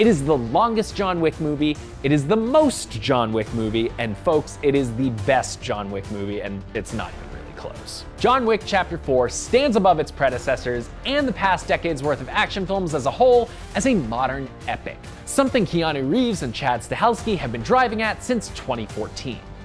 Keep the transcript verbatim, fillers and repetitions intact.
It is the longest John Wick movie, it is the most John Wick movie, and folks, it is the best John Wick movie, and it's not even really close. John Wick Chapter four stands above its predecessors and the past decade's worth of action films as a whole as a modern epic, something Keanu Reeves and Chad Stahelski have been driving at since twenty fourteen.